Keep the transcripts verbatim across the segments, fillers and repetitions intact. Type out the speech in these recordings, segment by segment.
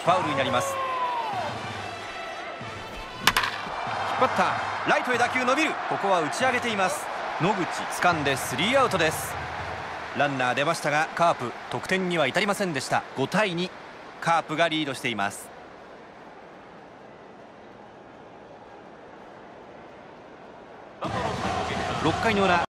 ファウルになります。引っ張った、ライトへ打球伸びる。ここは打ち上げています。野口掴んでスリーアウトです。ランナー出ましたがカープ得点には至りませんでした。ごたいに、カープがリードしています。ろっかいの裏、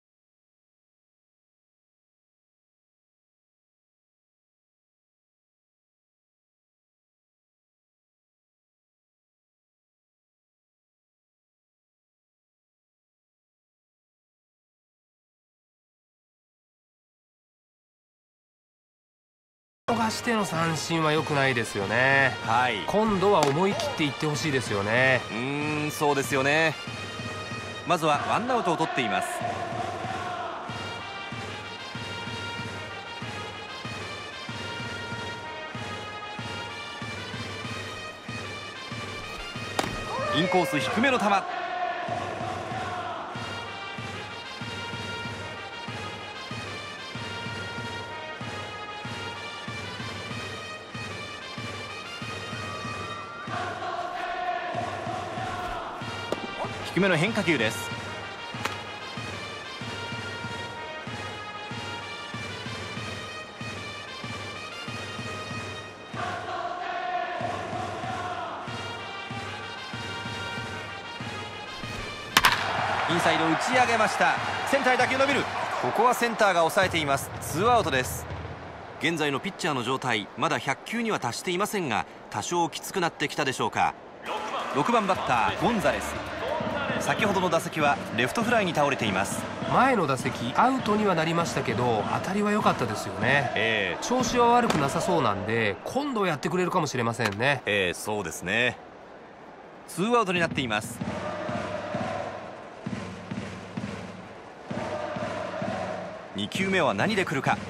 逃しての三振は良くないですよね。 はい、 今度は思い切っていってほしいですよね。 うーん、そうですよね。まずはワンアウトを取っています。インコース低めの球、低めの変化球です。インサイド打ち上げました。センターへ打球伸びる。ここはセンターが抑えています。ツーアウトです。現在のピッチャーの状態、まだひゃっきゅうには達していませんが、多少きつくなってきたでしょうか。ろくばんバッターゴンザレス、先ほどの打席はレフトフライに倒れています。 前の打席アウトにはなりましたけど当たりは良かったですよね。 えー、 調子は悪くなさそうなんで今度やってくれるかもしれませんね。 えー、そうですね。ツーアウトになっています。にきゅうめは何で来るか。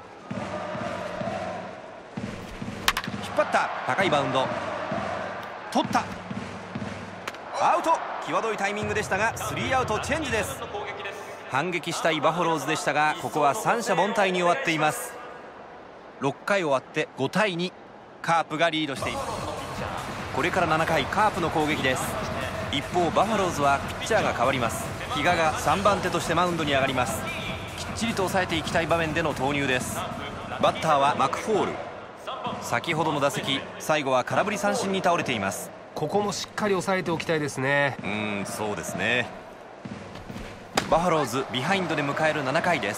引っ張った、高いバウンド、取った、アウト。際どいタイミングでしたがスリーアウトチェンジです。反撃したいバファローズでしたがここは三者凡退に終わっています。ろっかい終わってごたいに、カープがリードしています。これからななかい、カープの攻撃です。一方バファローズはピッチャーが変わります。比嘉がさんばんてとしてマウンドに上がります。きっちりと抑えていきたい場面での投入です。バッターはマクフォール。先ほどの打席、最後は空振り三振に倒れています。 ここもしっかり抑えておきたいですね。 うーん、そうですね。バファローズビハインドで迎えるななかいです。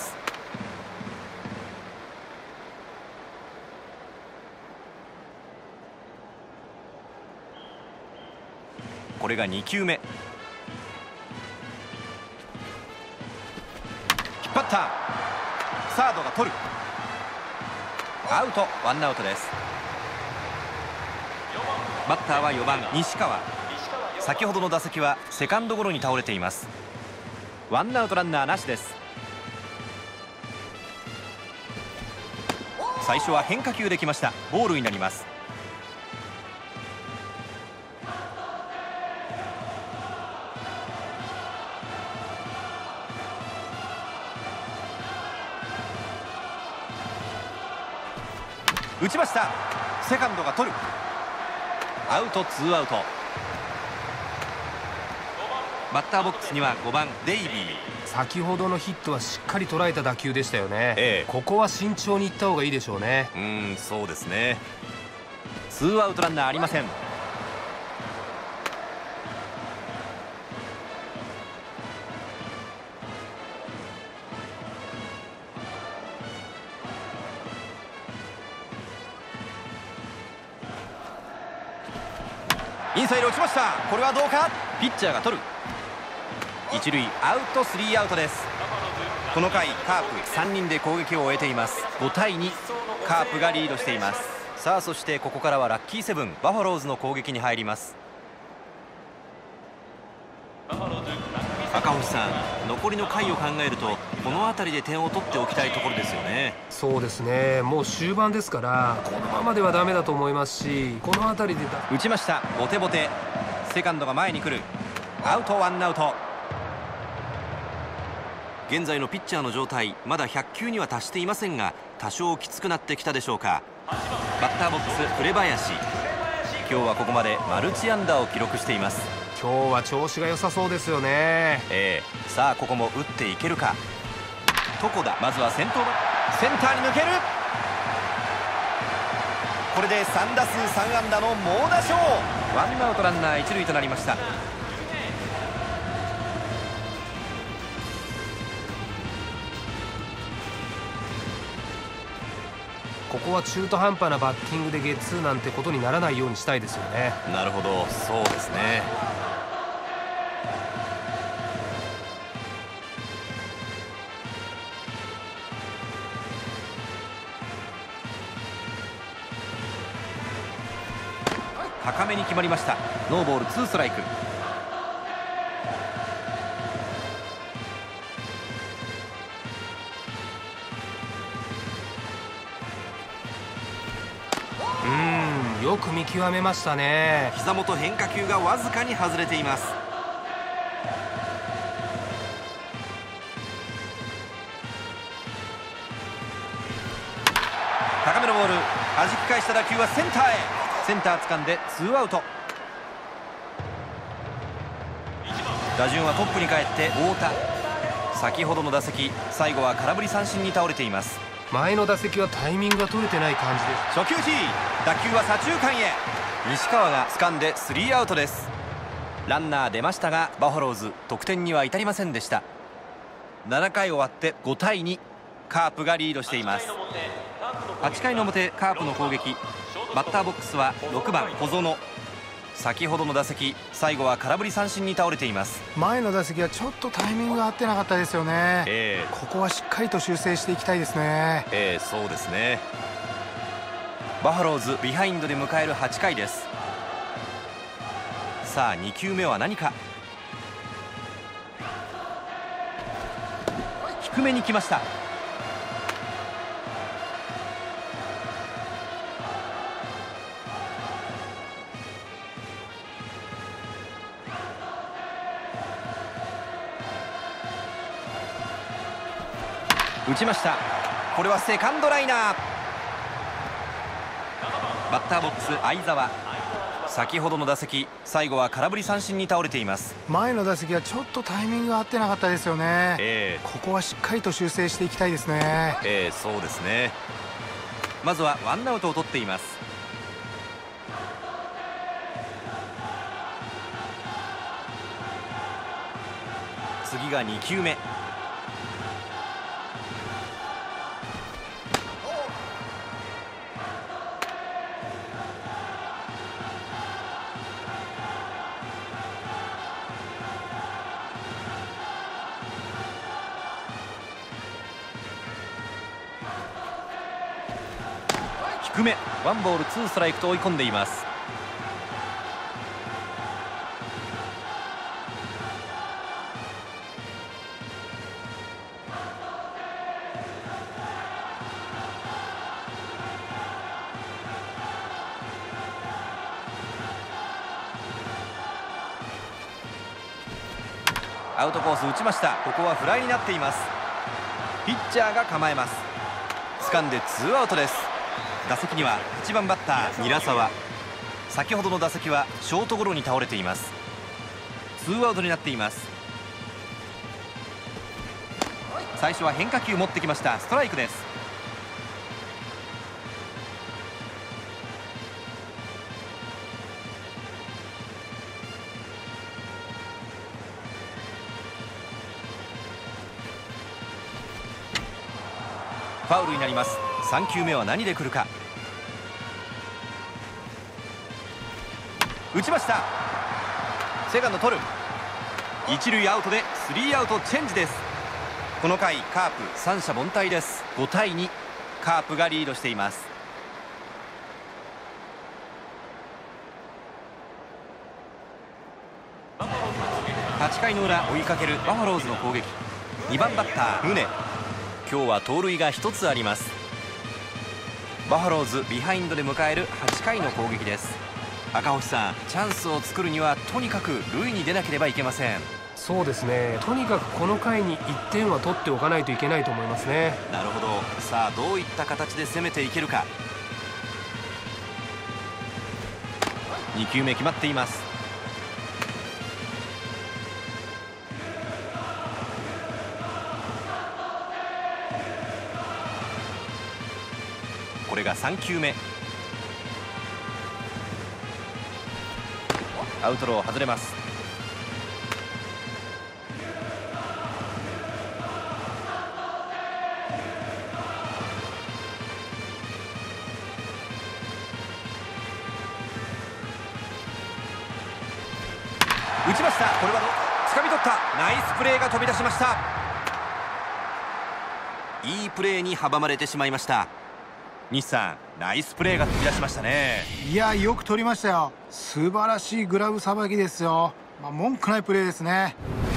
これがにきゅうめ、引っ張った、サードが取る、アウト。ワンアウトです。バッターはよばん西川。先ほどの打席はセカンドゴロに倒れています。ワンアウトランナーなしです。最初は変化球できました。ボールになります。打ちました。セカンドが取る、アウト。ツーアウト。バッターボックスにはごばんデイビー。 先ほどのヒットはしっかり捉えた打球でしたよね。 ええ、 ここは慎重にいった方がいいでしょうね。 うーん、そうですね。ツーアウトランナーありません。インサイド打ちました。これはどうか。ピッチャーが取る、一塁アウト。スリーアウトです。この回カープさんにんで攻撃を終えています。ごたいに、カープがリードしています。さあ、そしてここからはラッキーセブンバファローズの攻撃に入ります。赤星さん、残りの回を考えるとこの辺りで点を取っておきたいところですよね。 そうですね、もう終盤ですからこのままではダメだと思いますし、この辺りでだ打ちました。ボテボテ、セカンドが前に来る、アウト。ワンアウト。現在のピッチャーの状態、まだひゃっきゅうには達していませんが多少きつくなってきたでしょうか。 バッターボックス紅林、今日はここまでマルチ安打を記録しています。 今日は調子が良さそうですよね。 ええ、さあここも打っていけるか。床田、まずは先頭センターに抜ける。これでさん打数さん安打の猛打賞。ワンアウトランナー一塁となりました。 ここは中途半端なバッティングでゲッツーなんてことにならないようにしたいですよね。 なるほど、そうですね。高めに決まりました。ノーボールツーストライク。 うーん、よく見極めましたね。 膝元変化球がわずかに外れています。高めのボール、弾き返した打球はセンターへ。センター掴んでツーアウト。打順はトップに帰って太田。先ほどの打席、最後は空振り三振に倒れています。 前の打席はタイミングが取れてない感じです。 初球 G、 打球は左中間へ。西川が掴んでスリーアウトです。ランナー出ましたがバファローズ得点には至りませんでした。ななかい終わってごたいに、カープがリードしています。はちかいの表、カープの攻撃。バッターボックスはろくばん小園。先ほどの打席、最後は空振り三振に倒れています。 前の打席はちょっとタイミングが合ってなかったですよね。 えー、 ここはしっかりと修正していきたいですね。 えー、そうですね。バファローズビハインドで迎えるはちかいです。さあにきゅうめは何か。低めに来ました。打ちました。これはセカンドライナー。バッターボックス相澤。先ほどの打席、最後は空振り三振に倒れています。 前の打席はちょっとタイミングが合ってなかったですよね。 えー、 ここはしっかりと修正していきたいですね。 えー、そうですね。まずはワンアウトを取っています。次がにきゅうめ。低め、ワンボールツーストライクと追い込んでいます。アウトコース打ちました。ここはフライになっています。ピッチャーが構えます。掴んでツーアウトです。打席にははちばんバッター韮澤。先ほどの打席はショートゴロに倒れています。ツーアウトになっています。最初は変化球持ってきました。ストライクです。ファウルになります。さんきゅうめは何で来るか。打ちました。セカンド取る。一塁アウトでスリーアウトチェンジです。この回カープ三者凡退です。ごたいに、カープがリードしています。はちかいの裏、追いかけるバファローズの攻撃。にばんバッター宗。今日は盗塁がひとつあります。バファローズビハインドで迎えるはちかいの攻撃です。赤星さん、チャンスを作るにはとにかく塁に出なければいけません。 そうですね、とにかくこの回にいってんは取っておかないといけないと思いますね。 なるほど。さあどういった形で攻めていけるか。 にきゅうめ決まっています。これがさんきゅうめ。アウトロー外れます。打ちました。これは掴み取った。ナイスプレーが飛び出しました。いいプレーに阻まれてしまいました。西さん、ナイスプレーが飛び出しましたね。 いや、よく取りましたよ。素晴らしいグラブさばきですよ。まあ、文句ないプレーですね。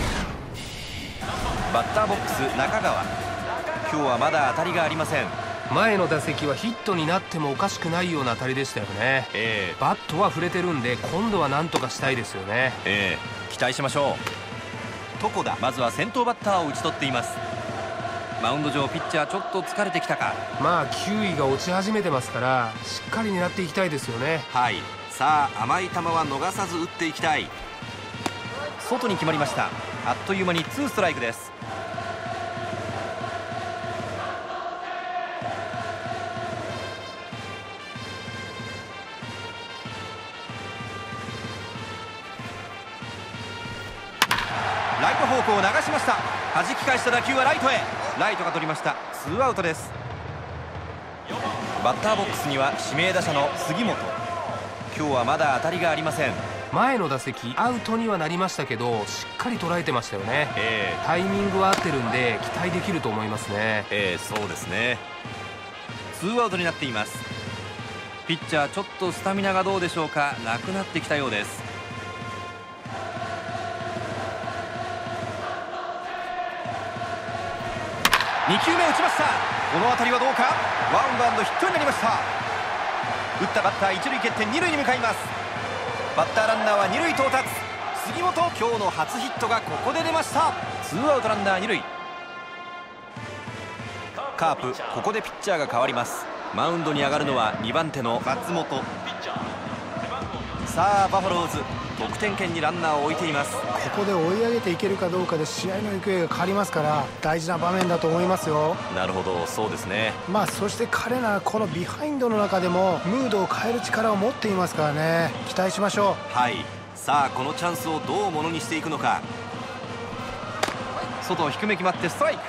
バッターボックス中川、今日はまだ当たりがありません。 前の打席はヒットになってもおかしくないような当たりでしたよね。 えー、 バットは触れてるんで今度は何とかしたいですよね。 えー、期待しましょう。床田、まずは先頭バッターを打ち取っています。マウンド上、ピッチャーちょっと疲れてきたか。 まあ球威が落ち始めてますからしっかり狙っていきたいですよね。 はい、さあ甘い球は逃さず打っていきたい。外に決まりました。あっという間にツーストライクです。ライト方向を流しました。弾き返した打球はライトへ。ライトが取りました。ツーアウトです。バッターボックスには指名打者の杉本。今日はまだ当たりがありません。 前の打席アウトにはなりましたけどしっかり捉えてましたよね。 えー、 タイミングは合ってるんで期待できると思いますね。 えー、そうですね。ツーアウトになっています。ピッチャーちょっとスタミナがどうでしょうか。なくなってきたようです。にきゅうめ打ちました。この当たりはどうか。ワンバウンドヒットになりました。打ったバッター一塁蹴って二塁に向かいます。バッターランナーは二塁到達。杉本、今日の初ヒットがここで出ました。ツーアウトランナー二塁。カープ、ここでピッチャーが変わります。マウンドに上がるのはにばん手の松本。さあバファローズ、得点圏にランナーを置いています。 ここで追い上げていけるかどうかで試合の行方が変わりますから大事な場面だと思いますよ。 なるほど、そうですね。 まあそして彼ならこのビハインドの中でもムードを変える力を持っていますからね。期待しましょう。はい、さあこのチャンスをどうものにしていくのか。外低め決まってストライク。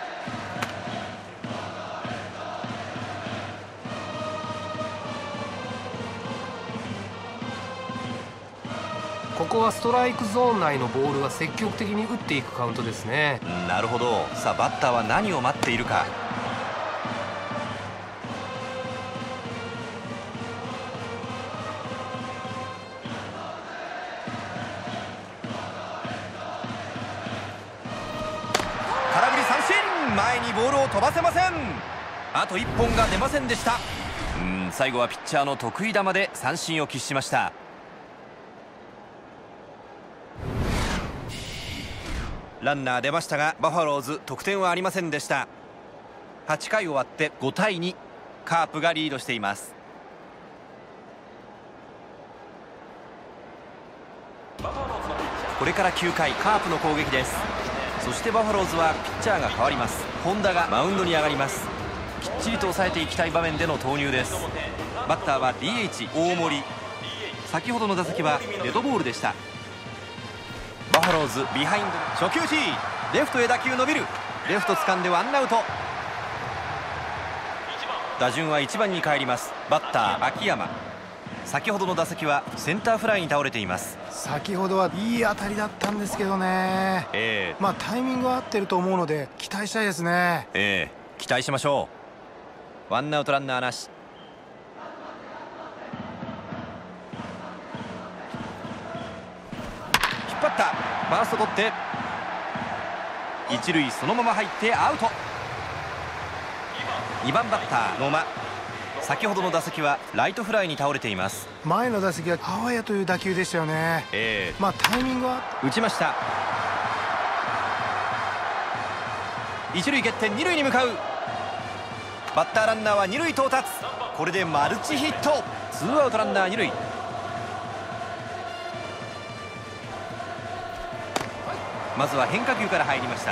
ここはストライクゾーン内のボールは積極的に打っていくカウントですね。 なるほど。さあバッターは何を待っているか。空振り三振。前にボールを飛ばせません。あといっぽんが出ませんでした。うん、最後はピッチャーの得意球で三振を喫しました。ランナー出ましたがバファローズ得点はありませんでした。はちかい終わってごたいに、カープがリードしています。これからきゅうかい、カープの攻撃です。そしてバファローズはピッチャーが変わります。本田がマウンドに上がります。きっちりと抑えていきたい場面での投入です。バッターは ディーエイチ 大森。先ほどの打席はデッドボールでした。バファローズビハインド。初球 G、 レフトへ打球伸びる。レフト掴んでワンアウト。打順はいちばんに帰ります。バッター秋山。先ほどの打席はセンターフライに倒れています。 先ほどはいい当たりだったんですけどね、えー、まあタイミングは合ってると思うので期待したいですね。 えー、期待しましょう。ワンアウトランナーなし。引っ張った。ファースト取って一塁そのまま入ってアウト。にばんバッター野間。先ほどの打席はライトフライに倒れています。 前の打席はあわやという打球でしたよね。えー、まあタイミングは打ちました。一塁蹴って二塁に向かう。バッターランナーは二塁到達。これでマルチヒット。ツーアウトランナー二塁。 まずは変化球から入りました。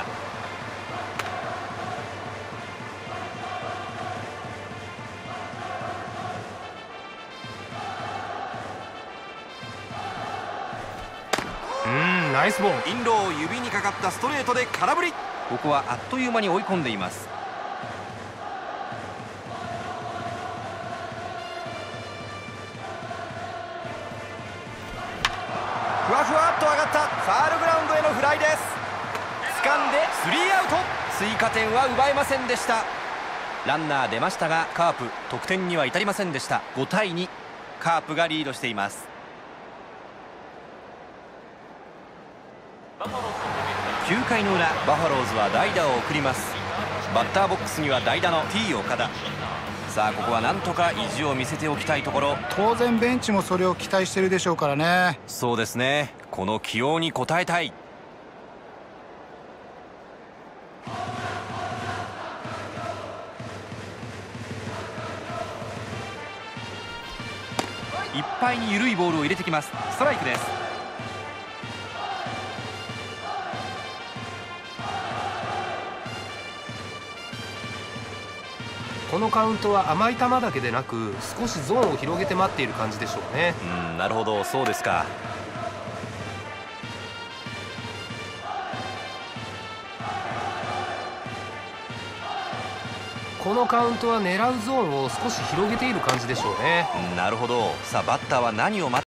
うん、ナイスボール。 インローを指にかかったストレートで空振り。ここはあっという間に追い込んでいます。ふわふわっと上がったファールグラウンドへのフライです。掴んでスリーアウト。追加点は奪えませんでした。ランナー出ましたがカープ得点には至りませんでした。ごたいに、カープがリードしています。きゅうかいの裏、バファローズは代打を送ります。バッターボックスには代打の T 岡田。さあここはなんとか意地を見せておきたいところ。 当然ベンチもそれを期待してるでしょうからね。 そうですね、この起用に応えたい。いっぱいに緩いボールを入れてきます。ストライクです。 このカウントは甘い球だけでなく少しゾーンを広げて待っている感じでしょうね。 うん、なるほど、そうですか。 このカウントは狙うゾーンを少し広げている感じでしょうね。 うん、なるほど。さあバッターは何を待